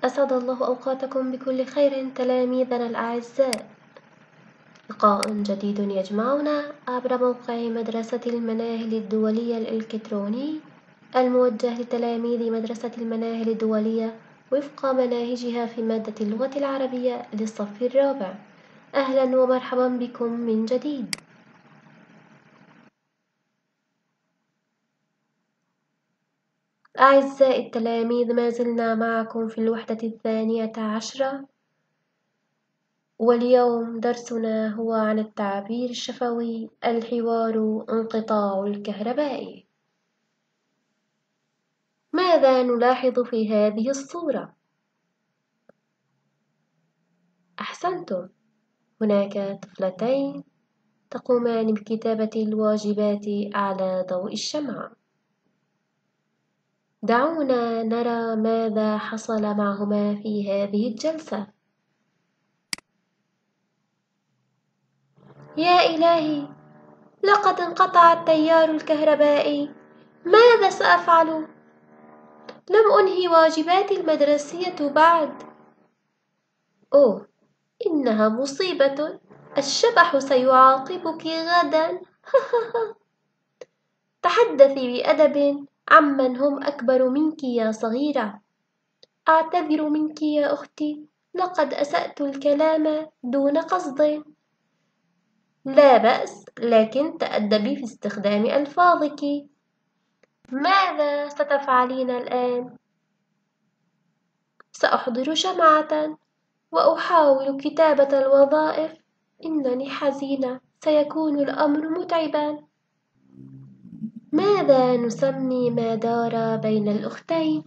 أسعد الله أوقاتكم بكل خير تلاميذنا الأعزاء. لقاء جديد يجمعنا عبر موقع مدرسة المناهل الدولية الإلكتروني الموجه لتلاميذ مدرسة المناهل الدولية وفق مناهجها في مادة اللغة العربية للصف الرابع. أهلا ومرحبا بكم من جديد. أعزائي التلاميذ، ما زلنا معكم في الوحدة 12، واليوم درسنا هو عن التعبير الشفوي، الحوار، انقطاع الكهرباء. ماذا نلاحظ في هذه الصورة؟ أحسنتم، هناك طفلتين تقومان بكتابة الواجبات على ضوء الشمعة. دعونا نرى ماذا حصل معهما في هذه الجلسة. يا إلهي، لقد انقطع التيار الكهربائي، ماذا سأفعل؟ لم أنهي واجباتي المدرسية بعد. أوه، إنها مصيبة، الشبح سيعاقبك غدا. تحدثي بأدب عمن هم أكبر منك يا صغيرة. أعتذر منك يا أختي، لقد أسأت الكلام دون قصد. لا بأس، لكن تأدبي في استخدام ألفاظك. ماذا ستفعلين الآن؟ سأحضر شمعة وأحاول كتابة الوظائف. إنني حزينة، سيكون الأمر متعبا. ماذا نسمي ما دار بين الأختين؟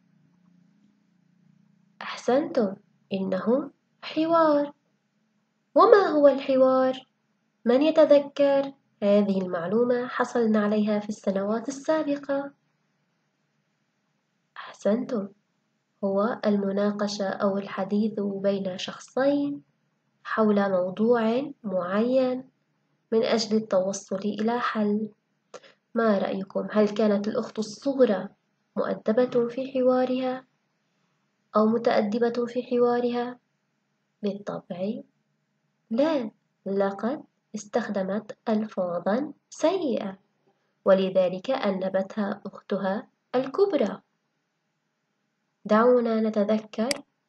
أحسنتم، إنه حوار. وما هو الحوار؟ من يتذكر؟ هذه المعلومة حصلنا عليها في السنوات السابقة. أحسنتم، هو المناقشة أو الحديث بين شخصين حول موضوع معين من أجل التوصل إلى حل. ما رأيكم؟ هل كانت الأخت الصغرى مؤدبة في حوارها أو متأدبة في حوارها؟ بالطبع لا، لقد استخدمت ألفاظا سيئة، ولذلك أنبتها أختها الكبرى. دعونا نتذكر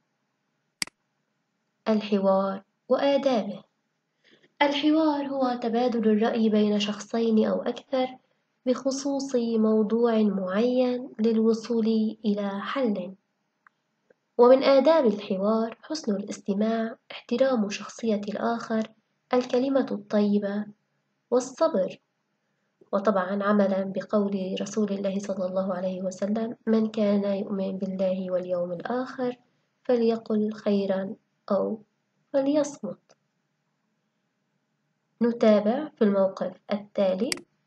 الحوار وآدابه. الحوار هو تبادل الرأي بين شخصين أو أكثر بخصوص موضوع معين للوصول إلى حل. ومن آداب الحوار حسن الاستماع، احترام شخصية الآخر، الكلمة الطيبة، والصبر. وطبعا عملا بقول رسول الله صلى الله عليه وسلم: من كان يؤمن بالله واليوم الآخر فليقل خيرا أو فليصمت. نتابع في الموقف التالي.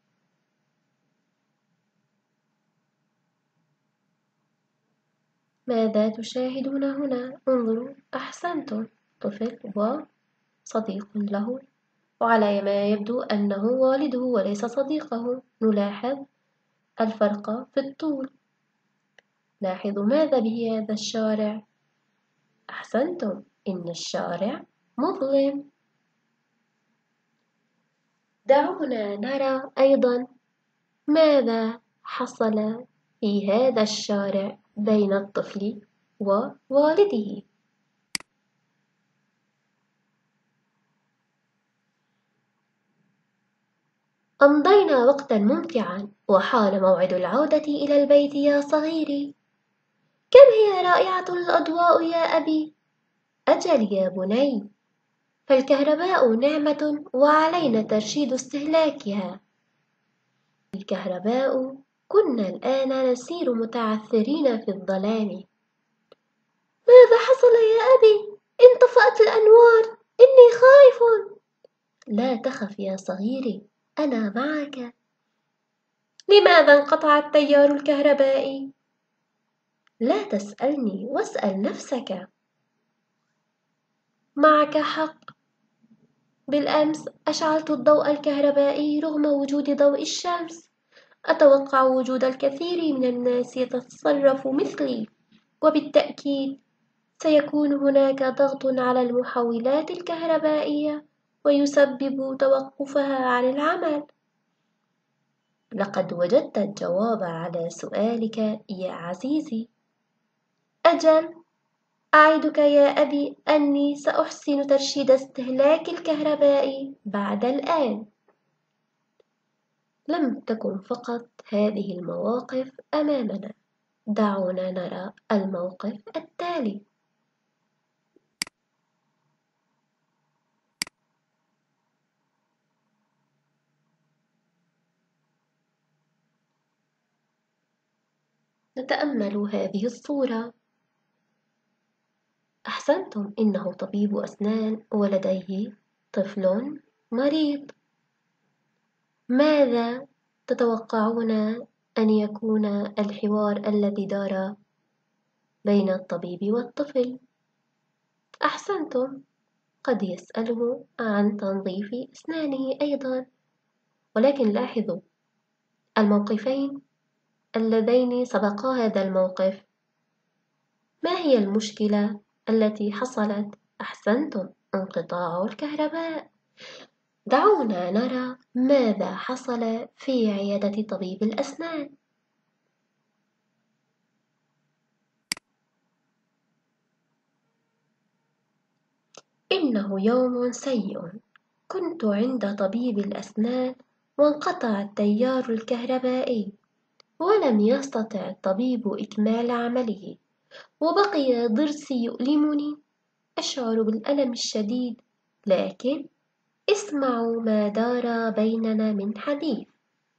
ماذا تشاهدون هنا؟ انظروا، أحسنتم، طفل وصديق له، وعلى ما يبدو أنه والده وليس صديقه. نلاحظ الفرق في الطول. لاحظوا ماذا به هذا الشارع. أحسنتم، إن الشارع مظلم. دعونا نرى أيضا ماذا حصل في هذا الشارع بين الطفل ووالده. أمضينا وقتا ممتعا، وحان موعد العودة إلى البيت يا صغيري. كم هي رائعة الأضواء يا أبي. أجل يا بني، فالكهرباء نعمة وعلينا ترشيد استهلاكها. الكهرباء، كنا الآن نسير متعثرين في الظلام. ماذا حصل يا أبي؟ انطفأت الأنوار، إني خائف. لا تخف يا صغيري، أنا معك. لماذا انقطع التيار الكهربائي؟ لا تسألني، واسأل نفسك. معك حق، بالأمس أشعلت الضوء الكهربائي رغم وجود ضوء الشمس. أتوقع وجود الكثير من الناس يتصرف مثلي، وبالتأكيد سيكون هناك ضغط على المحولات الكهربائية ويسبب توقفها عن العمل. لقد وجدت الجواب على سؤالك يا عزيزي. أجل، أعدك يا أبي أني سأحسن ترشيد استهلاك الكهرباء بعد الآن. لم تكن فقط هذه المواقف أمامنا، دعونا نرى الموقف التالي. نتأمل هذه الصورة. أحسنتم، إنه طبيب أسنان ولديه طفل مريض. ماذا تتوقعون أن يكون الحوار الذي دار بين الطبيب والطفل؟ أحسنتم، قد يسأله عن تنظيف أسنانه أيضا. ولكن لاحظوا الموقفين اللذين سبقا هذا الموقف، ما هي المشكلة التي حصلت؟ أحسنتم، انقطاع الكهرباء. دعونا نرى ماذا حصل في عيادة طبيب الأسنان. إنه يوم سيء. كنت عند طبيب الأسنان وانقطع التيار الكهربائي، ولم يستطع الطبيب إكمال عمله، وبقي ضرسي يؤلمني. أشعر بالألم الشديد، لكن اسمعوا ما دار بيننا من حديث.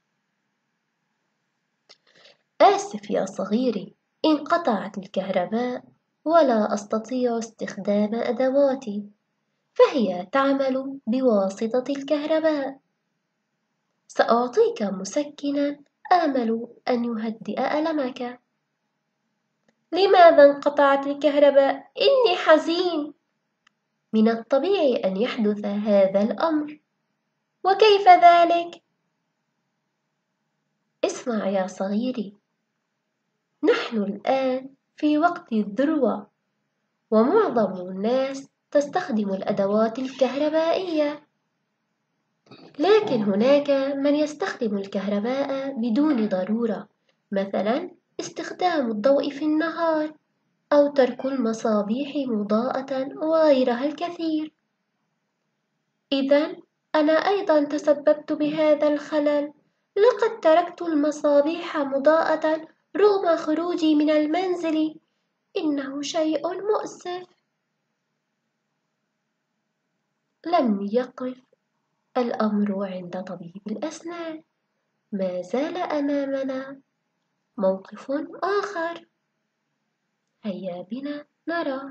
آسف يا صغيري، انقطعت الكهرباء ولا أستطيع استخدام أدواتي، فهي تعمل بواسطة الكهرباء. سأعطيك مسكنا آمل أن يهدئ ألمك. لماذا انقطعت الكهرباء؟ إني حزين. من الطبيعي أن يحدث هذا الأمر. وكيف ذلك؟ اسمع يا صغيري، نحن الآن في وقت الذروة، ومعظم الناس تستخدم الأدوات الكهربائية، لكن هناك من يستخدم الكهرباء بدون ضرورة، مثلا استخدام الضوء في النهار أو ترك المصابيح مضاءة وغيرها الكثير. إذا أنا أيضا تسببت بهذا الخلل. لقد تركت المصابيح مضاءة رغم خروجي من المنزل. إنه شيء مؤسف. لم يقف الأمر عند طبيب الأسنان، ما زال أمامنا موقف آخر. هيا بنا نرى.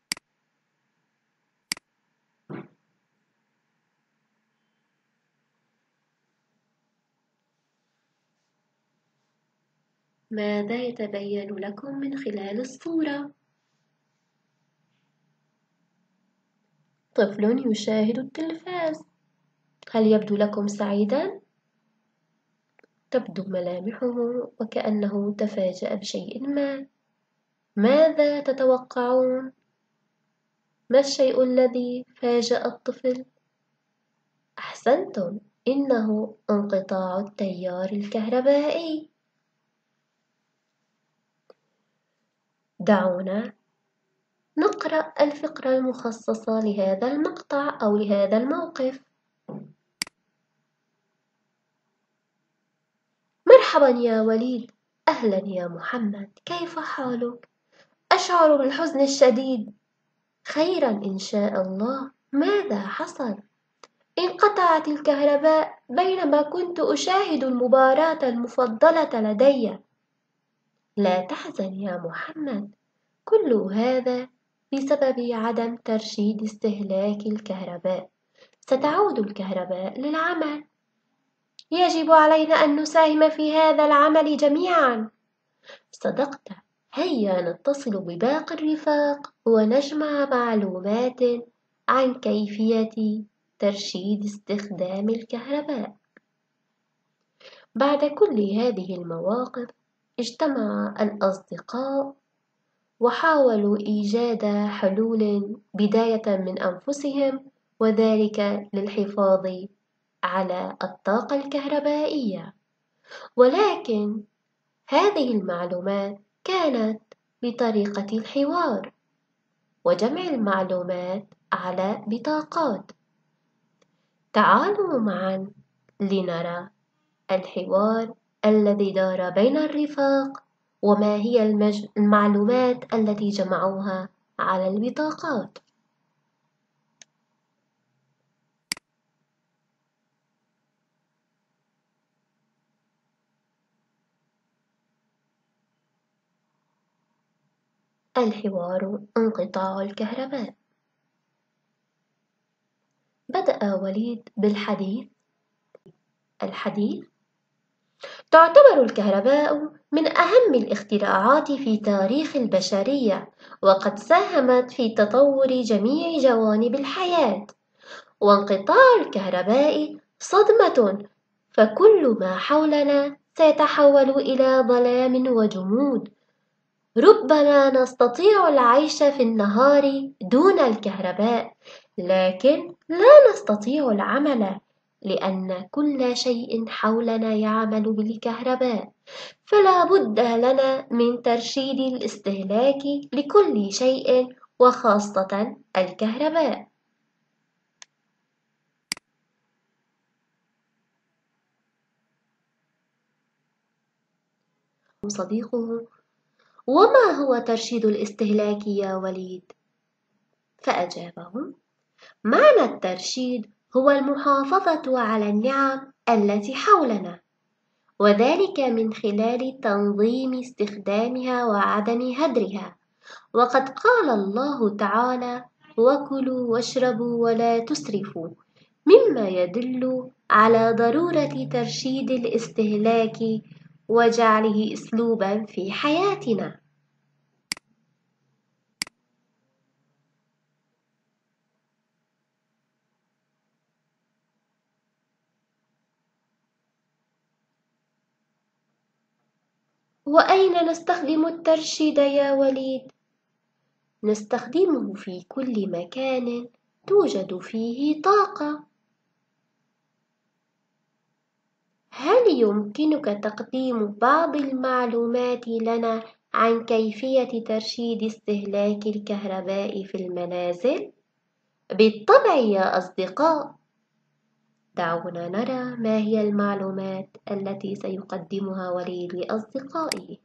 ماذا يتبين لكم من خلال الصورة؟ طفل يشاهد التلفاز. هل يبدو لكم سعيدا؟ تبدو ملامحه وكأنه تفاجأ بشيء ما. ماذا تتوقعون؟ ما الشيء الذي فاجأ الطفل؟ أحسنتم، إنه انقطاع التيار الكهربائي. دعونا نقرأ الفقرة المخصصة لهذا المقطع أو لهذا الموقف. مرحبا يا وليد. أهلا يا محمد، كيف حالك؟ أشعر بالحزن الشديد. خيرا إن شاء الله. ماذا حصل؟ انقطعت الكهرباء بينما كنت أشاهد المباراة المفضلة لدي. لا تحزن يا محمد، كل هذا بسبب عدم ترشيد استهلاك الكهرباء. ستعود الكهرباء للعمل. يجب علينا أن نساهم في هذا العمل جميعا. صدقت. هيا نتصل بباقي الرفاق ونجمع معلومات عن كيفية ترشيد استخدام الكهرباء. بعد كل هذه المواقف اجتمع الأصدقاء وحاولوا إيجاد حلول بداية من أنفسهم، وذلك للحفاظ على الطاقة الكهربائية. ولكن هذه المعلومات كانت بطريقة الحوار وجمع المعلومات على بطاقات. تعالوا معا لنرى الحوار الذي دار بين الرفاق، وما هي المعلومات التي جمعوها على البطاقات. الحوار: انقطاع الكهرباء. بدأ وليد بالحديث. تعتبر الكهرباء من أهم الاختراعات في تاريخ البشرية، وقد ساهمت في تطور جميع جوانب الحياة. وانقطاع الكهرباء صدمة، فكل ما حولنا سيتحول إلى ظلام وجمود. ربما نستطيع العيش في النهار دون الكهرباء، لكن لا نستطيع العمل، لأن كل شيء حولنا يعمل بالكهرباء. فلا بد لنا من ترشيد الاستهلاك لكل شيء، وخاصة الكهرباء. صديقه: وما هو ترشيد الاستهلاك يا وليد؟ فأجابه: معنى الترشيد هو المحافظة على النعم التي حولنا، وذلك من خلال تنظيم استخدامها وعدم هدرها. وقد قال الله تعالى: وكلوا واشربوا ولا تسرفوا، مما يدل على ضرورة ترشيد الاستهلاك وجعله أسلوبا في حياتنا. وأين نستخدم الترشيد يا وليد؟ نستخدمه في كل مكان توجد فيه طاقة. هل يمكنك تقديم بعض المعلومات لنا عن كيفية ترشيد استهلاك الكهرباء في المنازل؟ بالطبع يا أصدقاء. دعونا نرى ما هي المعلومات التي سيقدمها وليد لأصدقائه.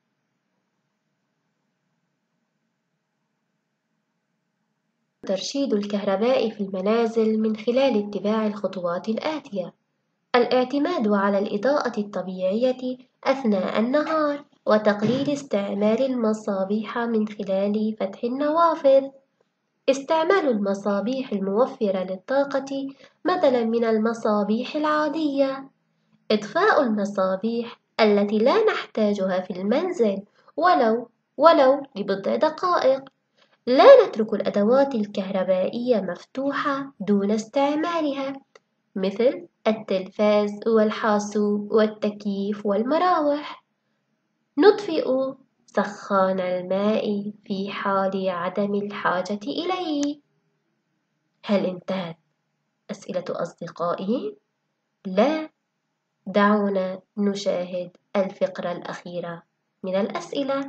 ترشيد الكهرباء في المنازل من خلال اتباع الخطوات الآتية: الاعتماد على الإضاءة الطبيعية أثناء النهار، وتقليل استعمال المصابيح من خلال فتح النوافذ. استعمال المصابيح الموفرة للطاقة بدلاً من المصابيح العادية. إطفاء المصابيح التي لا نحتاجها في المنزل ولو لبضع دقائق. لا نترك الأدوات الكهربائية مفتوحة دون استعمالها، مثل التلفاز والحاسوب والتكييف والمراوح. نطفئ سخان الماء في حال عدم الحاجة إليه. هل انتهت أسئلة أصدقائي؟ لا، دعونا نشاهد الفقرة الأخيرة من الأسئلة.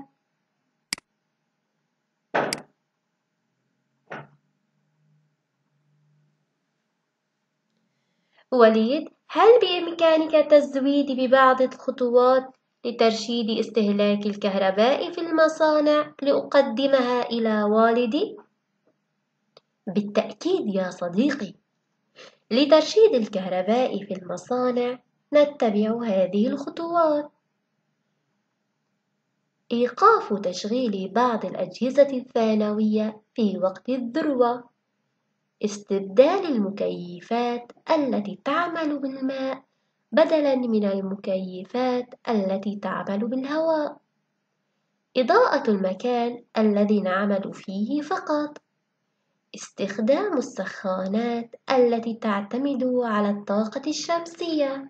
وليد: هل بإمكانك التزويد ببعض الخطوات لترشيد استهلاك الكهرباء في المصانع لأقدمها إلى والدي؟ بالتأكيد يا صديقي. لترشيد الكهرباء في المصانع نتبع هذه الخطوات: إيقاف تشغيل بعض الأجهزة الثانوية في وقت الذروة. استبدال المكيفات التي تعمل بالماء بدلاً من المكيفات التي تعمل بالهواء. إضاءة المكان الذي نعمل فيه فقط. استخدام السخانات التي تعتمد على الطاقة الشمسية.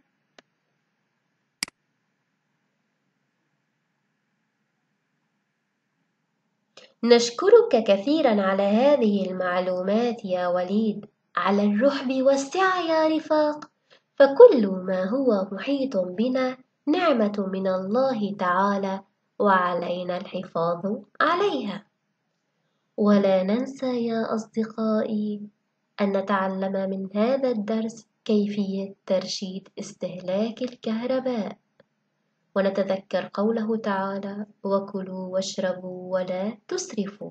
نشكرك كثيرا على هذه المعلومات يا وليد، على الرحب والسعة يا رفاق، فكل ما هو محيط بنا نعمة من الله تعالى، وعلينا الحفاظ عليها. ولا ننسى يا أصدقائي أن نتعلم من هذا الدرس كيفية ترشيد استهلاك الكهرباء، ونتذكر قوله تعالى: وكلوا واشربوا ولا تسرفوا.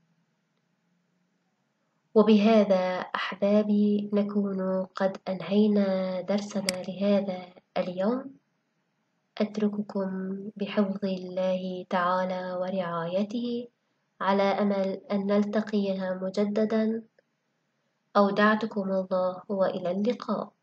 وبهذا أحبابي نكون قد أنهينا درسنا لهذا اليوم. أترككم بحفظ الله تعالى ورعايته، على أمل أن نلتقيها مجددا. أودعتكم الله وإلى اللقاء.